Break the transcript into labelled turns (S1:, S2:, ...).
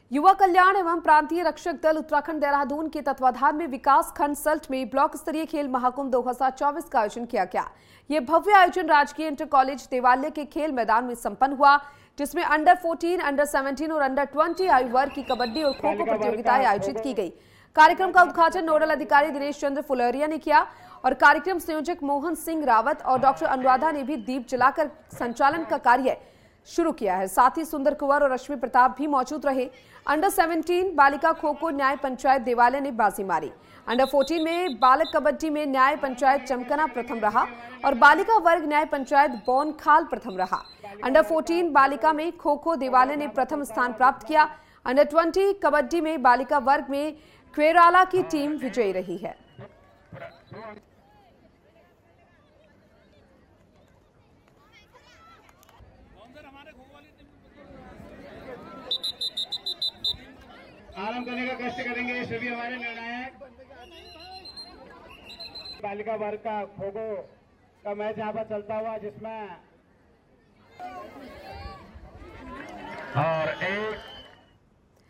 S1: युवा कल्याण एवं प्रांतीय रक्षक दल उत्तराखंड देहरादून के तत्वाधान में विकास खंड सल्ट में ब्लॉक स्तरीय खेल महाकुंभ 2024 का आयोजन किया गया। ये भव्य आयोजन राजकीय इंटर कॉलेज देवालय के खेल मैदान में संपन्न हुआ, जिसमें अंडर 14, अंडर 17 और अंडर 20 आयु वर्ग की कबड्डी और खो खो प्रतियोगिताएं आयोजित की गई। कार्यक्रम का उद्घाटन नोडल अधिकारी दिनेश चंद्र फुलेरिया ने किया और कार्यक्रम संयोजक मोहन सिंह रावत और डॉक्टर अनुराधा ने भी दीप जलाकर संचालन का कार्य शुरू किया है। साथ ही सुंदर कुंवर और रश्मि प्रताप भी मौजूद रहे। अंडर 17 बालिका खो खो न्याय पंचायत देवालय ने बाजी मारी। अंडर 14 में बालक कबड्डी में न्याय पंचायत चमकना प्रथम रहा और बालिका वर्ग न्याय पंचायत बोनखाल प्रथम रहा। अंडर 14 बालिका में खो खो देवालय ने प्रथम स्थान प्राप्त किया। अंडर 20 कबड्डी में बालिका वर्ग में क्वेराला की टीम विजयी रही है।
S2: आराम करने का कष्ट करेंगे सभी हमारे निर्णायक। बालिका वर्ग का खो खो का मैच यहाँ पर चलता हुआ, जिसमें और